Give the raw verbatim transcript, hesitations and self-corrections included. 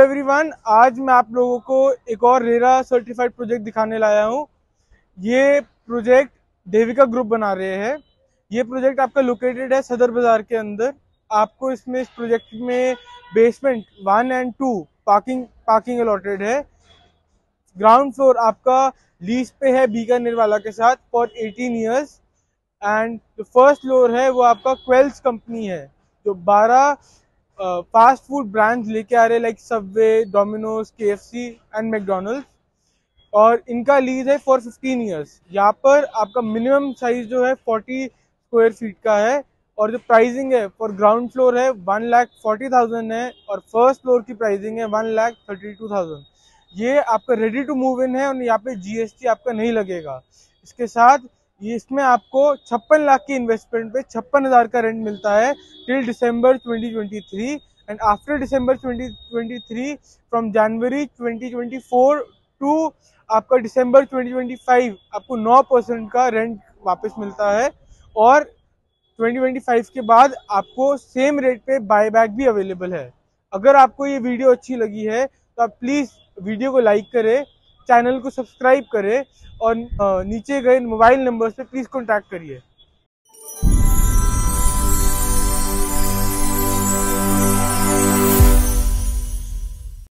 Everyone, आज मैं आप लोगों को एक और रेरा सर्टिफाइड प्रोजेक्ट दिखाने लाया हूँ। ये प्रोजेक्ट देविका ग्रुप बना रहे हैं। ये प्रोजेक्ट आपका लोकेटेड है सदर बाजार के अंदर। आपको इसमें इस प्रोजेक्ट में basement one and two parking parking allotted है। ग्राउंड फ्लोर आपका लीज पे है बीकानेर वाला के साथ फॉर एटीन ईयर्स एंड जो फर्स्ट फ्लोर है वो आपका क्वेल्स कंपनी है, जो बारह फास्ट फूड ब्रांड्स लेके आ रहे हैं like Subway, Domino's, KFC and McDonald's, और इनका लीज है फॉर फिफ्टीन ईयर्स। यहाँ पर आपका मिनिमम साइज जो है फोर्टी स्क्वायर फीट का है और जो प्राइसिंग है फॉर ग्राउंड फ्लोर है वन लाख फोर्टी थाउजेंड है और फर्स्ट फ्लोर की प्राइसिंग है one lakh thirty two thousand. ये आपका रेडी टू मूव इन है और यहाँ पे जीएसटी आपका नहीं लगेगा। इसके साथ ये इसमें आपको छप्पन लाख की इन्वेस्टमेंट पे छप्पन हजार का रेंट मिलता है till December twenty twenty three and after December twenty twenty three from January twenty twenty four to आपका दिसंबर ट्वेंटी ट्वेंटी फाइव आपको नौ परसेंट का रेंट वापस मिलता है और ट्वेंटी ट्वेंटी फाइव के बाद आपको सेम रेट पे बाय बैक भी अवेलेबल है। अगर आपको ये वीडियो अच्छी लगी है तो आप प्लीज़ वीडियो को लाइक करें, चैनल को सब्सक्राइब करें और नीचे गए मोबाइल नंबर पे प्लीज़ कॉन्टैक्ट करिए।